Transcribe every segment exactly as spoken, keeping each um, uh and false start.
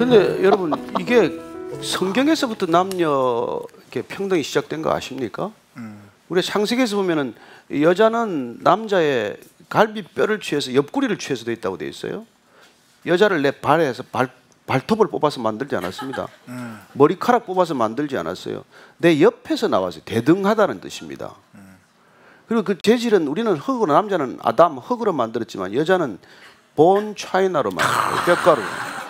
근데 여러분 이게 성경에서부터 남녀 이렇게 평등이 시작된 거 아십니까? 음. 우리 창세기에서 보면은 여자는 남자의 갈비뼈를 취해서 옆구리를 취해서 돼 있다고 돼 있어요. 여자를 내 발에서 발 발톱을 뽑아서 만들지 않았습니다. 음. 머리카락 뽑아서 만들지 않았어요. 내 옆에서 나왔어요. 대등하다는 뜻입니다. 음. 그리고 그 재질은 우리는 흙으로, 남자는 아담 흙으로 만들었지만 여자는 본 차이나로 만들어요. 뼈가루.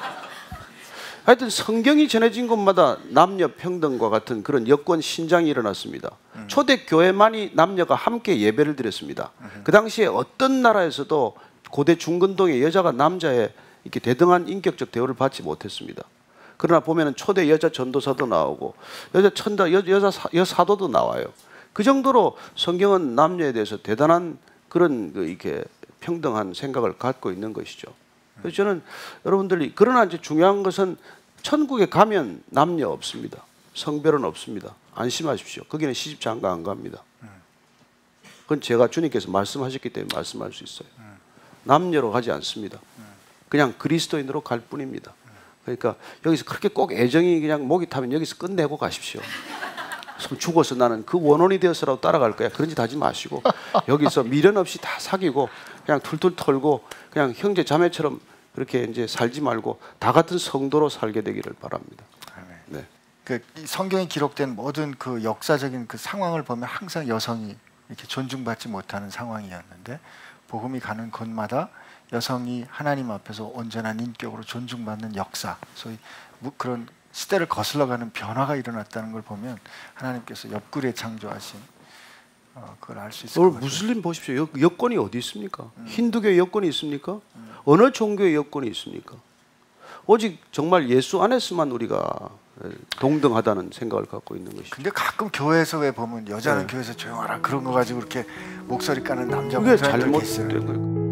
하여튼 성경이 전해진 곳마다 남녀 평등과 같은 그런 여권 신장이 일어났습니다. 음. 초대 교회만이 남녀가 함께 예배를 드렸습니다. 음. 그 당시에 어떤 나라에서도 고대 중근동의 여자가 남자의 이렇게 대등한 인격적 대우를 받지 못했습니다. 그러나 보면은 초대 여자 전도사도 나오고 여자 천다 여, 여자 사, 여사도도 나와요. 그 정도로 성경은 남녀에 대해서 대단한 그런 그 이렇게 평등한 생각을 갖고 있는 것이죠. 그래서 저는 여러분들이 그러나 이제 중요한 것은 천국에 가면 남녀 없습니다. 성별은 없습니다. 안심하십시오. 거기는 시집 장가 안 갑니다. 그건 제가 주님께서 말씀하셨기 때문에 말씀할 수 있어요. 남녀로 가지 않습니다. 그냥 그리스도인으로 갈 뿐입니다. 그러니까 여기서 그렇게 꼭 애정이 그냥 목이 타면 여기서 끝내고 가십시오. 죽어서 나는 그 원혼이 되어서라도 따라갈 거야. 그런 짓 하지 마시고 여기서 미련 없이 다 사귀고 그냥 툴툴 털고 그냥 형제 자매처럼 그렇게 이제 살지 말고 다 같은 성도로 살게 되기를 바랍니다. 네. 그 성경에 기록된 모든 그 역사적인 그 상황을 보면 항상 여성이 이렇게 존중받지 못하는 상황이었는데 복음이 가는 곳마다 여성이 하나님 앞에서 온전한 인격으로 존중받는 역사, 소위 그런 시대를 거슬러가는 변화가 일어났다는 걸 보면 하나님께서 옆구리에 창조하신 어, 그걸 알 수 있을 것 같아요. 무슬림 보십시오. 여, 여권이 어디 있습니까? 음. 힌두교의 여권이 있습니까? 음. 어느 종교의 여권이 있습니까? 오직 정말 예수 안에서만 우리가 동등하다는 생각을 갖고 있는 것이죠. 근데 가끔 교회에서 왜 보면 여자는 네. 교회에서 조용하라 그런 거 가지고 이렇게 목소리 까는 남자 그게 잘못된 거예요.